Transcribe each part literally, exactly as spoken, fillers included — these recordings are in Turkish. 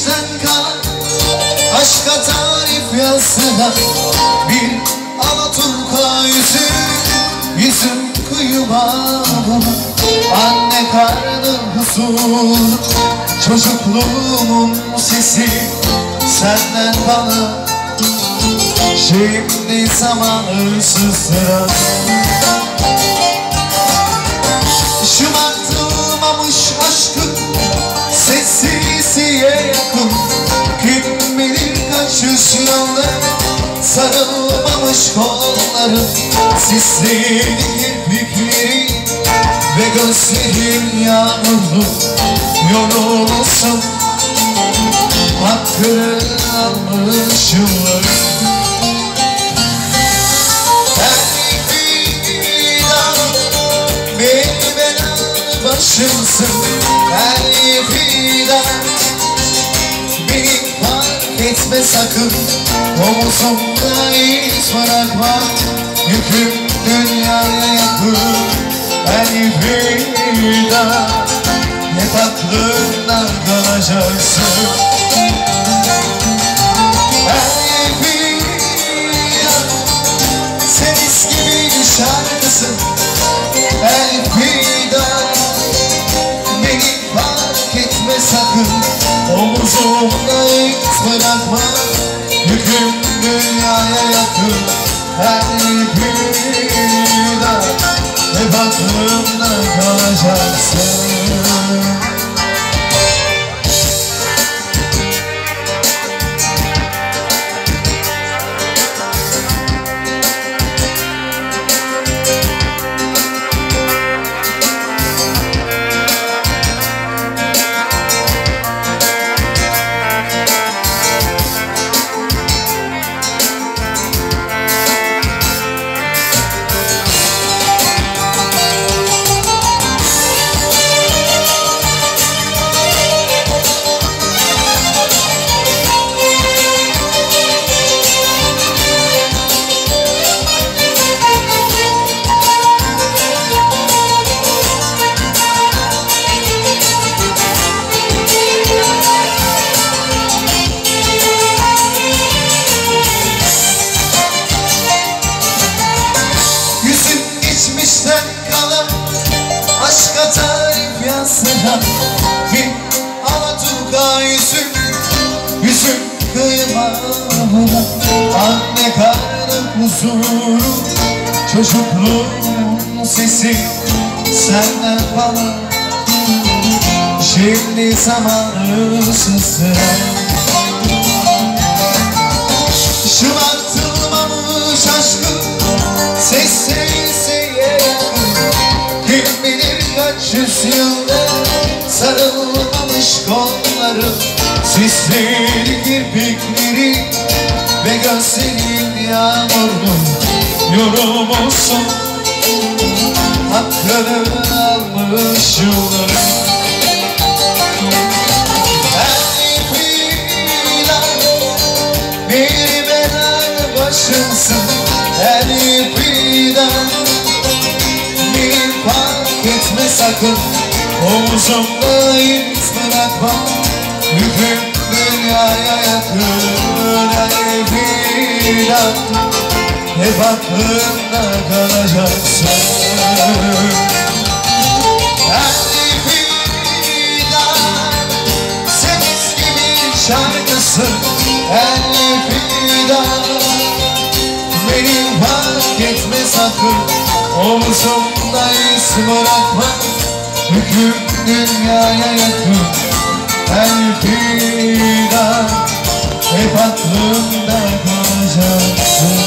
geçmişten kalan aşka tarif yazsana. Bir Alaturka yüzü, yüzüm kıyıma. Anne karnı huzur, çocukluğumun sesi senden bana. Şimdi zamanı sustur. Şımartılmamış aşkın sessizliğe yakın. Kim bilir kaç yüzyılda sarılmamış kolların. Sisli kirpikleri ve gözlerin yağmurlu. Yorulmuşsun, hakkını almış yılların. Başımsın her fidan, beni fark etme sakın. Omuzumda iz bırakma, yüküm dünyaya yakın. Her fidan, hep aklımda kalacaksın. Her fidan, sen eski bir şarkısın. Her fidan, sakın omuzumda iz bırakma, yüküm dünyaya yakın. Her fidan, hep aklımda kalacaksın. Aşka tarif yazsana. Bir Alaturka yüzüm, yüzüm kıyıma. Anne karnı huzuru, çocukluğun sesi senden bana. Şimdi zamanı sustur. Şımartılmamış aşkın sessizliğe yakın. Kim bilir kaç yüzyılda sarılmamış kollarım. Sisli kirpikleri ve gözlerin yağmurlu. Yorulmuşsun, hakkını almış yıllarım. Her fidan bir bedel başımsın. Her fidan, beni fark etme sakın. Omuzumda iz bırakma, yüküm dünyaya yakın. Her fidan, hep aklımda kalacaksın. Her fidan, sen eski bir şarkısın. Her fidan, beni fark etme sakın. Omuzumda iz bırakma, yüküm dünyaya yakın. Her fidan, hep aklımda kalacaksın.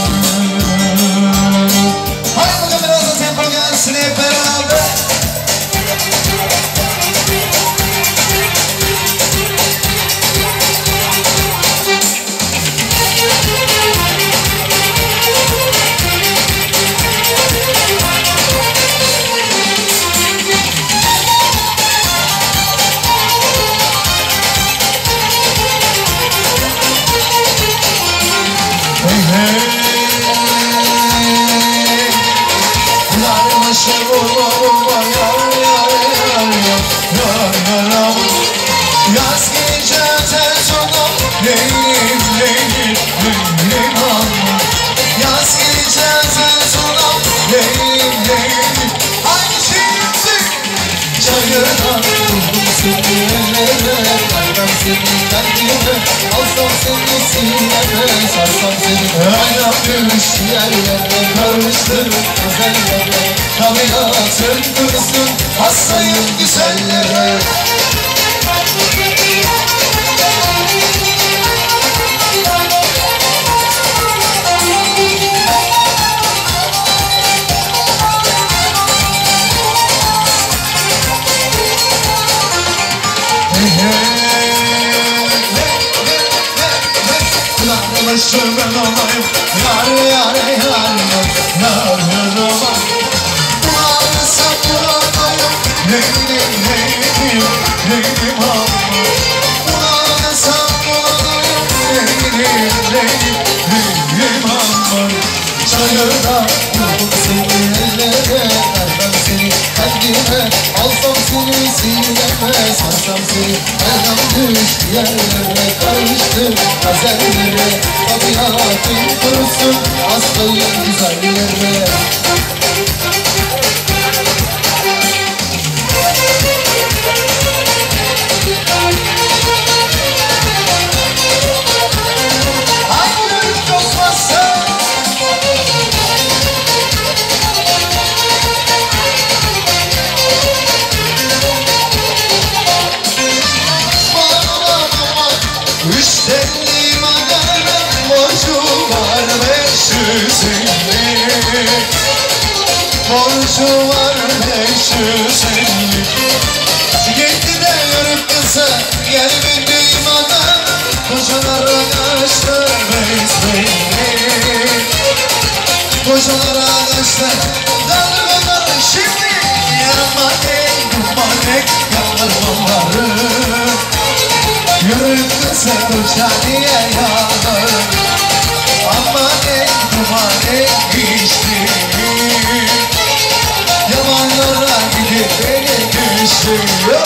Haydi bakalım biraz da tempo gelsin hep beraber. Leylim, leylim, leylim aman. Yaz geleceğiz en sona. Leylim, leylim. Aynı şeyimizi çayırdan buldum seni ellere. Kaybam seni kalbime. Alsam seni sineme. Sarsam seni ayağım gümüş yerlere. Karıştırıp güzellere. Tabiatın kurusun hastayım güzellere. Başım ben olayım, yar yar yar yar yar yar. Bağırsam buradayım, leylim leylim leylim aman. Bağırsam buradayım, leylim leylim leylim aman. Çayırda buldum seni ellere, vermem seni kendime. Alsam seni sineme, sarsam seni ayağım düştü yerlere. Karıştım gazellere, tabiatın kurusun hastayım güzellere. Borcu var beş yüz elli. Gitti de yürüp kısa gel bindim ana. Kocalara kaçtı besbelli. Kocalara kaçtı dalgalar şimdi. Yanma tek duman tek yanlar malları. Yürüp kısa koca diye yanlar. Ama tek duman tek geçti. Yamanlara gidip beni düşüyor.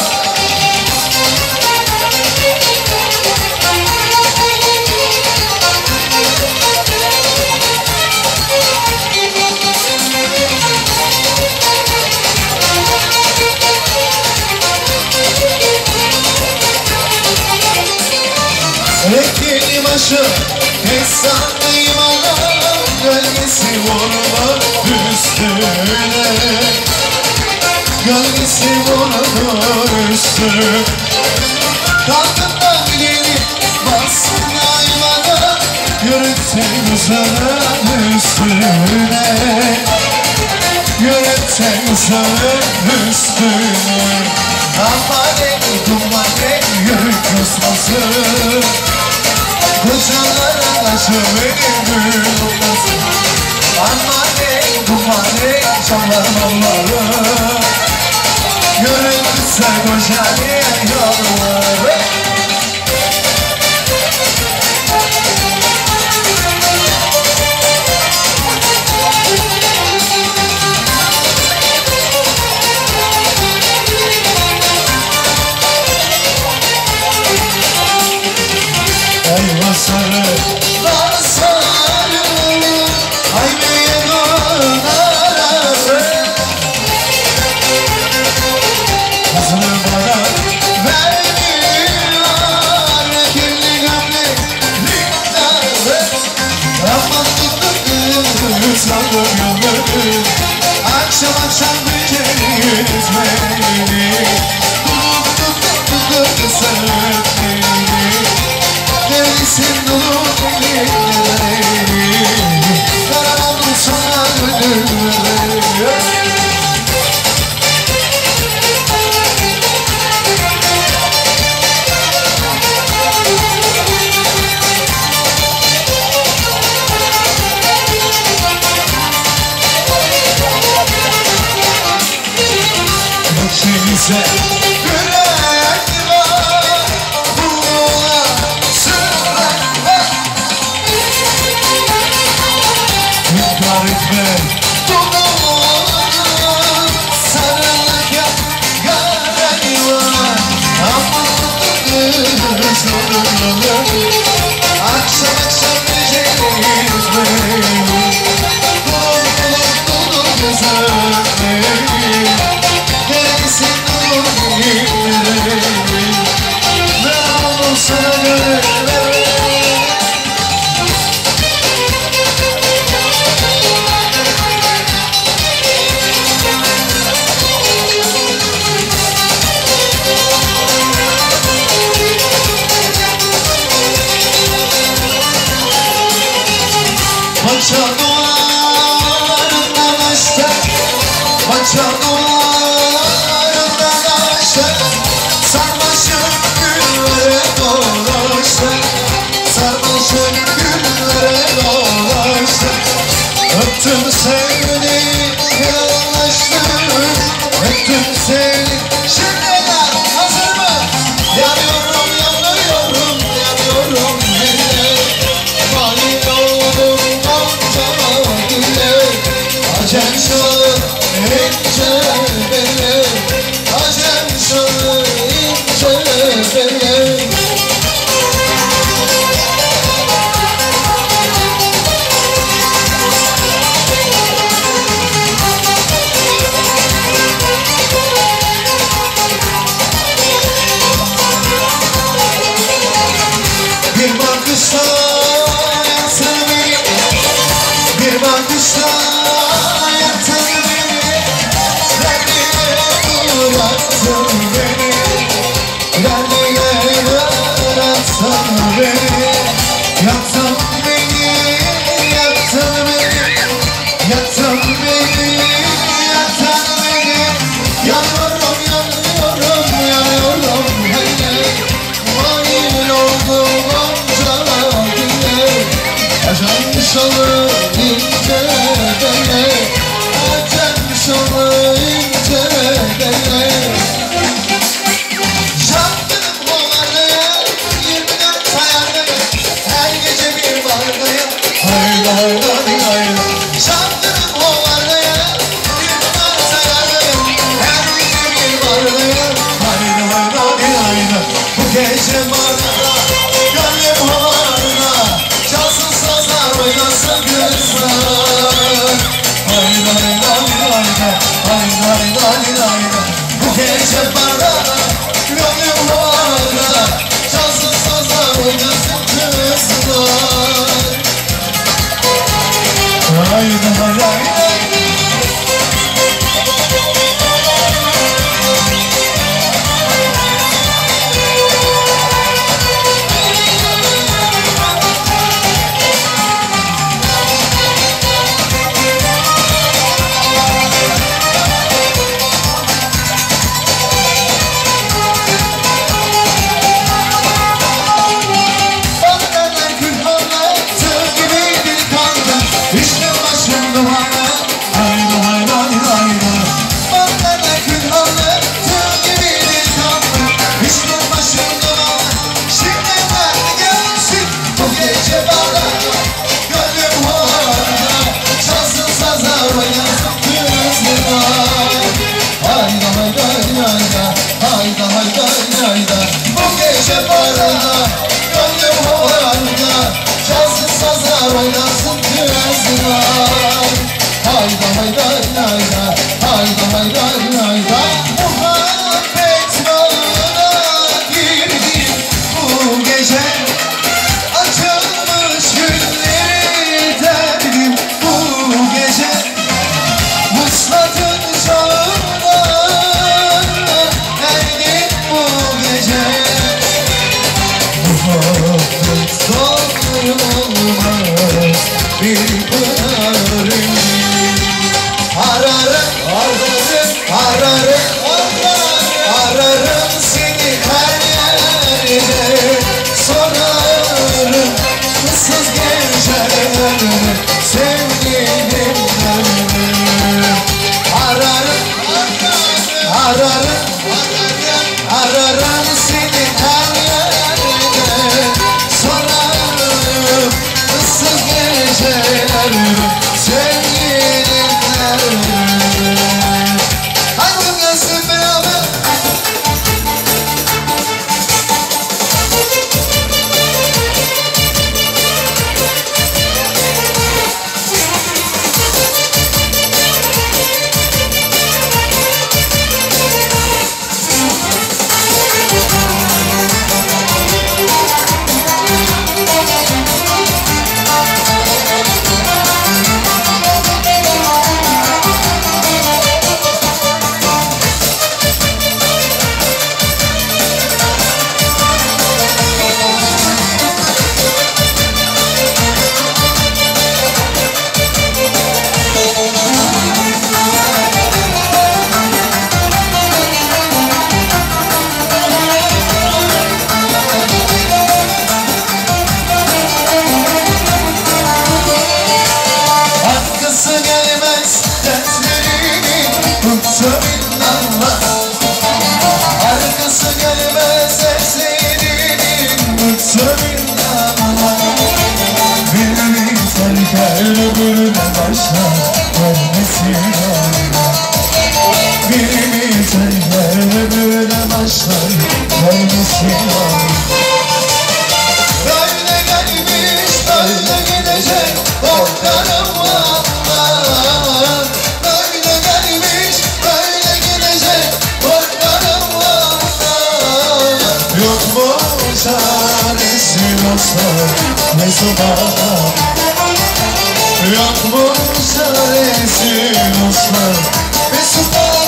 Rekli başı hesaplayım ana. Gölgesi vurma üstüne. Gölgesi vurma üstüne. Kalkından gelip bassın ayvana. Yürütsen uzanın üstüne. Yürütsen uzanın üstüne. Aman ey duman ey yürü kusmasın. Kocalara taşı benim gül olmasın. Aman ey duman ey çamlar malları. Yürütse koca diye yolları. Ay vasarı, vasarı, ay meydanları. Kızını bana vermiyor, kirli gömlekleri. Aman tuttuk sandım yolları. Akşam akşam geceniz beni. Tutup tutup tutup sarıp beni. Delisin dolu elleri. Karanlık sana gönülleri. Bakşenize yürek var. Buğla sürek var. İnkar etme tutulur. Sarılık yap garen var. Aman kız sarılır. Maça duvarından açtık, maça duvarından açtık, sarmaşık güllere dolaştık, sarmaşık güllere dolaştık. Öptüm seni, yanlaştım, öptüm seni. Şimdiler hazır mı? Yanıyorum, yanıyorum, yanıyorum hele. Mani oldum gonca güle, acem şalı ince bele, acem şalı ince bele. Bir bakışta yaktın beni, bir bakışta yaktın beni, derdine bıraktın beni, derdine bıraktın beni, yaktın beni, yaktın beni, yaktın beni, yaktın beni. Yanıyorum, yanıyorum, yanıyorum hele. Mail oldum acem şalı ince bele, acem şalı ince bele. Şarkının hovardaya, yirmi dört ayardaya, her gece bir bardaya, hayda hayda hayda. Şarkının hovardaya, yirmi dört ayardaya, her gece bir bardaya, hayda hayda hayda. Bu gece bardaya, gönlüm havarda, çalsın sazlar oynasın kızlar. Hayda hayda hayda, hayda hayda hayda. Bu gece bana gönlüm havarda, çalsın sazlar oynasın kızlar. Hayda hayda hayda. Oynasın kızlar. Hayda hayda hayda, hayda hayda hayda. Muhabbet bağına girdim bu gece, açılmış gülleri derdim bu gece. Vuslatın çağına erdim bu gece. Muhabbet olmaz bir pınarım. Ararım, ararım, ararım, ararım seni her yerde. Sorarım ıssız gecelerimi, sevgilim gönlüm. Ararım, ararım, ararım seni her yerde. Sorarım ıssız gecelerimi, sevgilim. çaresi dostlar ne zaman? Yok mu çaresi dostlar ne zaman?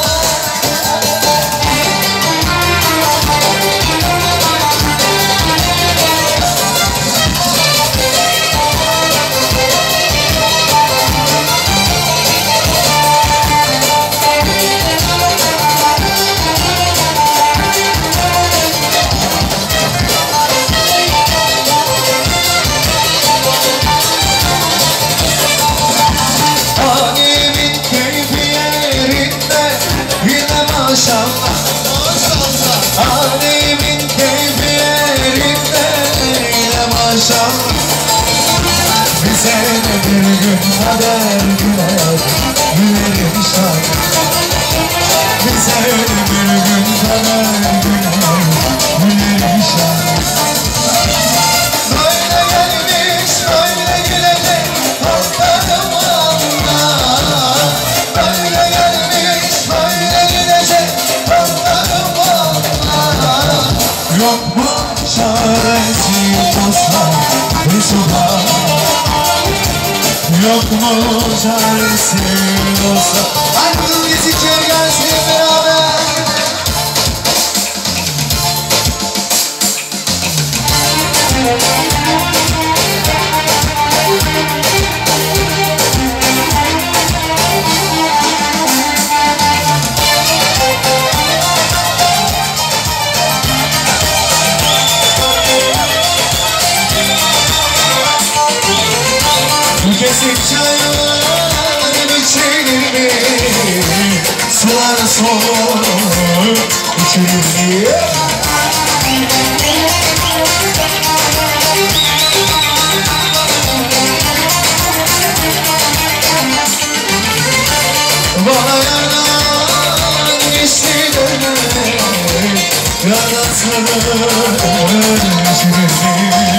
Alemin keyfi yerinde yine maşallah. Bize de bir gün kader güler gülerim inşallah. Bize de bir gün kader güler gülerim inşallah. Böyle gelmiş böyle gülecek korkarım Allah. Böyle gelmiş böyle gülecek korkarım Allah. Yok mu çaresi dostlar bu sabah? Yok mu çaresi dostlar? Aklım gittikçe gelsin beraber. Kesik çaylar içilir mi? Sular soğuk içilir mi? Bana yanan işilir mi? Yanasın içilir mi?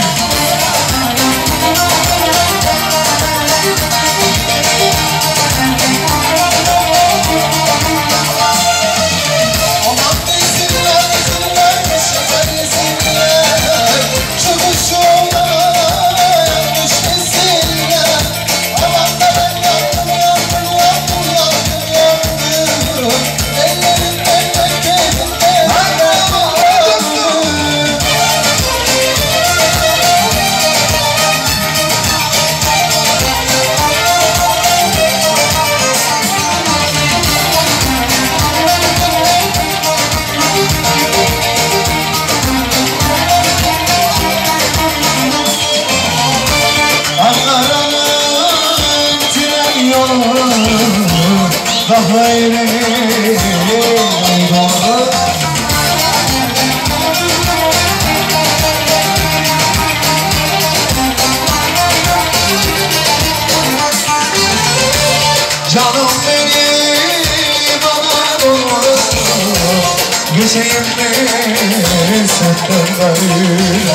Daha ileri doğru canım benim bana doğru geçeyim mi senden gayrı?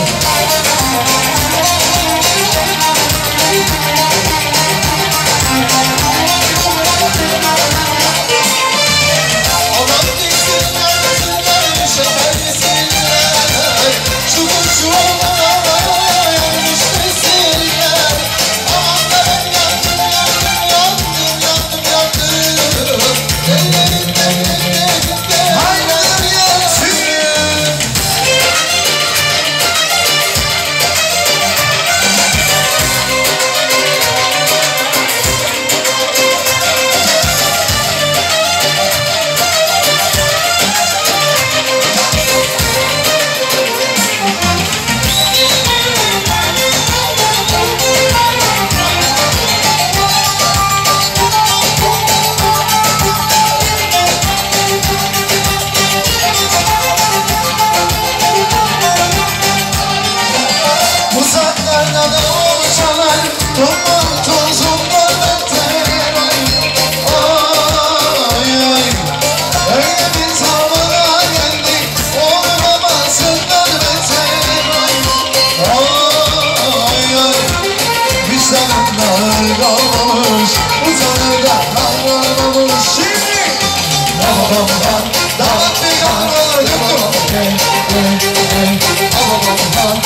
kalmamış, uzanır da kalmamış. Şimdi babamdan damat bir kalmalı.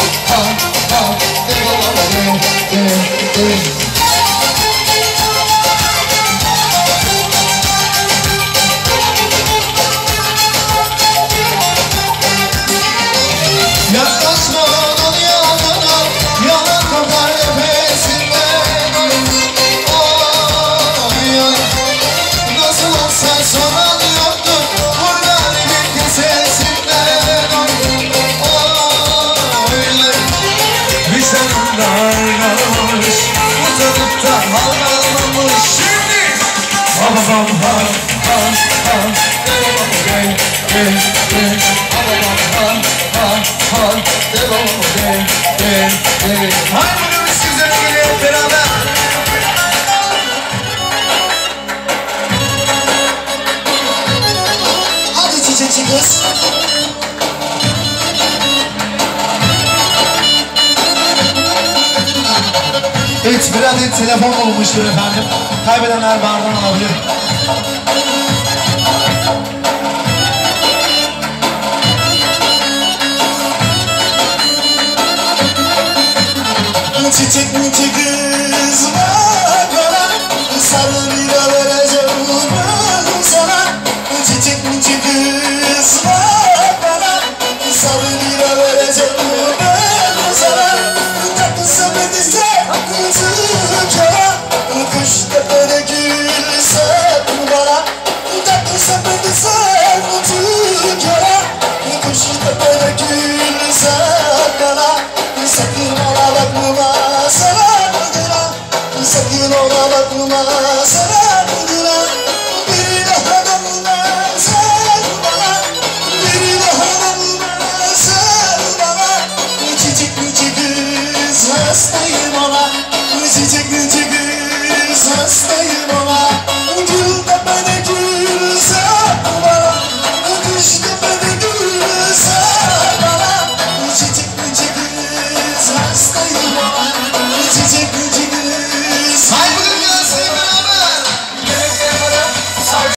Yaklaşma onun yanına, yana kadar nefesinden. Oy oy, nasıl olsa soran yoktur bu garibin kesesinden. Oy oy, vicdanında ayrılmış, utanıp da halgalmamış. Şimdi ha ha ha ha ha, hey hey hey, ha ha ha ha, devam hey hey hey. Haydi bugün sizlere geliyor hep beraber. Hadi çiçekçi kız. Evet, bir adet telefon olmuştur efendim. Kaybedenler bardan alabilir. Çiçek mi kız var bana, sarı lira vereceğim ben sana. Çiçek mi kız var bana, sarı lira vereceğim ben sana. Takılsa bedise kızı kara, kışta böyle gülse bana. Takılsa bedise kızı kara, kışta böyle gülse bana. Sakın ola bakma sarardına, sakın ola bakma sarardına. Bir daha da bulma sar bana, bir daha da bulma sar bana. Çiçek mi kız hastayım ona, çiçek mi kız hastayım ona.